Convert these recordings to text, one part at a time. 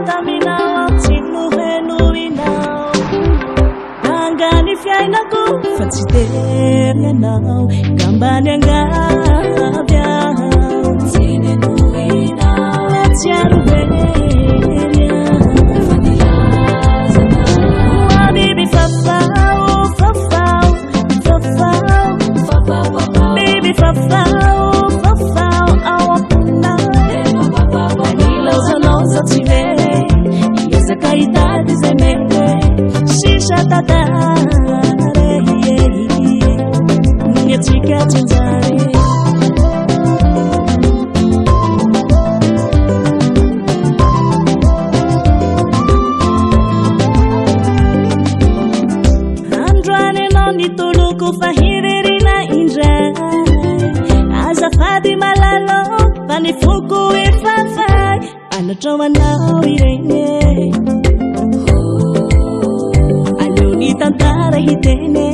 taminao tsy nohenoinao angany fiainako fa tsy tery anao gambany angavy aho tsy nenoinao tsy arovery fa nilazanao biby fafao fafao fafao biby fafao fafao ao amponao anilozolozo tsy vere iezaka itady zay mete sisa tatare nyatsika tsinjare toloko fahiririna indray azafady malalo fa ny foko efafay anatrao anao ireny aleo ny tantara hiteny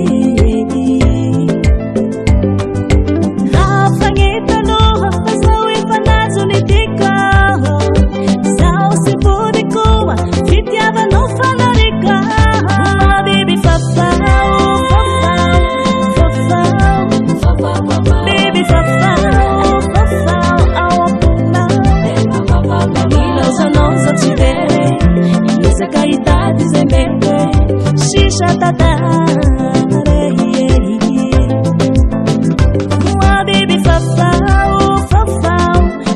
hafagnetaloha fa zao efanazo ny tiko zao sy body koa fitiavanao fanarika biby fafao baby fafao fafao ao amponao ilozolozo tsy vere iezaka itady zay mete sisa tatare baby fafao fafao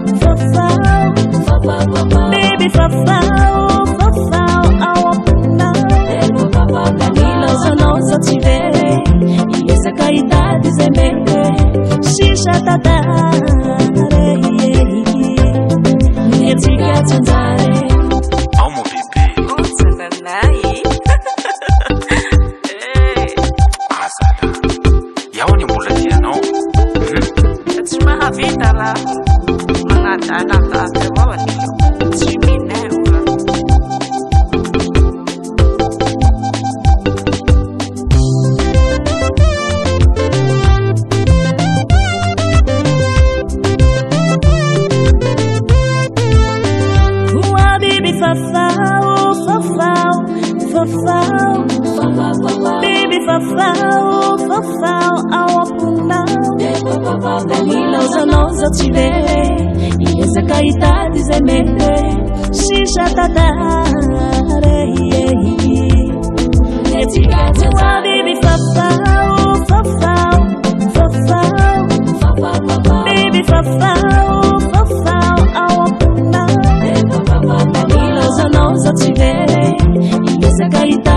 fafao baby fafao fafao ao amponao ilozolozo tsy vere iezaka itady zay mete sisa tatare nyatsika tsinjare ao mo bebe otsananay azala iaho ny mbola tianao tsy mahavita raha manadana vavy avao anio tsy minay ola fafao fafao fafao baby fafao fafao ao amponao anilozolozo tsy vere iezaka itady zay mete sisa tatare baby fafao fafao fafao baby fafao fafao ao amponao ilozolozo tsy vere iezaka itady